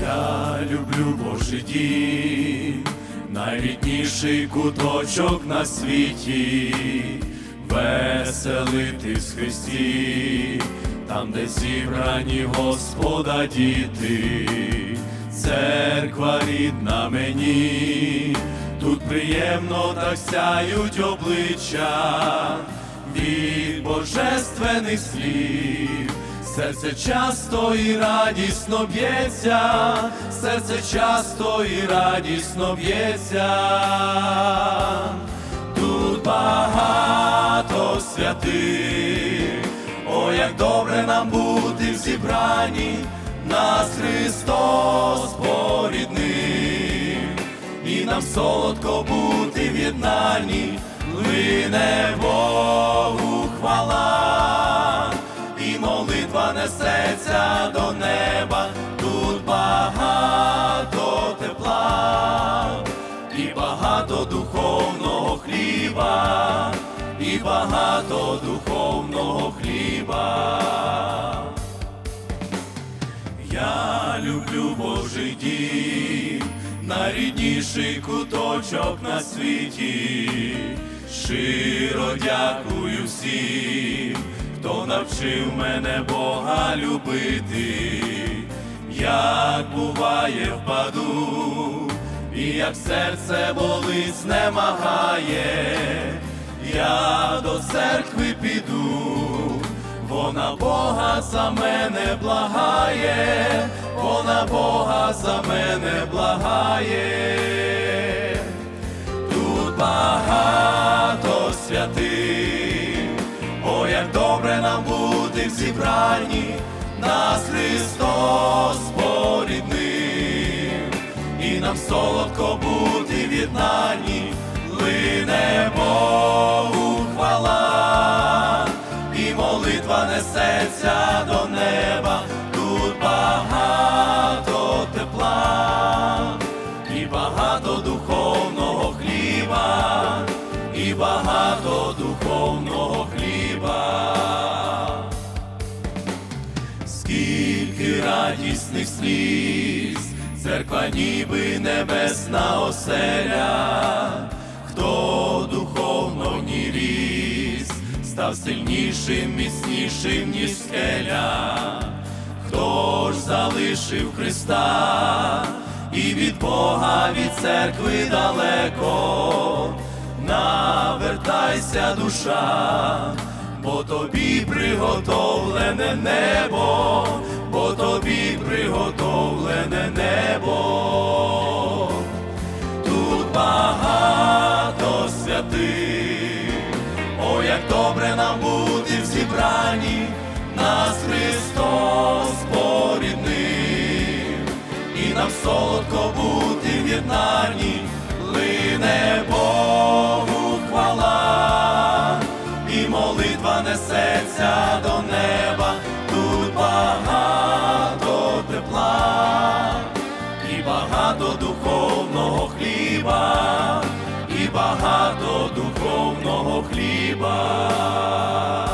Я люблю Божий дім, найрідніший куточок на світі, веселитись в Христі, там, де зібрані Господа діти. Церква рідна мені, тут приємно так сяють обличчя від божественних слів. Серце часто і радісно б'ється, серце часто і радісно б'ється. Тут багато святих, о, як добре нам бути в зібранні, нас Христос поріднив, і нам солодко бути в єднанні, лине Богу хвала, і молитва несеться до неба. Тут багато тепла, і багато духовного хліба, і багато духовного хліба. Я люблю Божий дім, найрідніший куточок на світі. Щиро дякую всім, хто навчив мене Бога любити. Як буває, впаду, і як серце болить, знемагає, я до церкви піду, вона Бога за мене благає, вона Бога за мене благає. Тут багато святих, о, як добре нам бути в зібранні, нас Христос поріднив, і нам солодко бути в єднанні, лине Богу хвала, і молитва несеться до неба. Тут багато тепла, і багато духовного хліба, і багато духовного хліба. Скільки радісних сліз, церква ніби небесна оселя, хто духовно ні ріс, став сильнішим, міцнішим, ніж скеля. Хто ж залишив Христа і від Бога, від церкви далеко, навертайся, душа, бо тобі приготовлене небо, бо тобі приготовлене небо. Тут багато святих, о, як добре нам бути в зібранні, нас Христос поріднив, і нам солодко бути в єднанні, лине Богу хвала, і молитва несеться до неба. Тут багато тепла, і багато духовного хліба, і багато духовного хліба.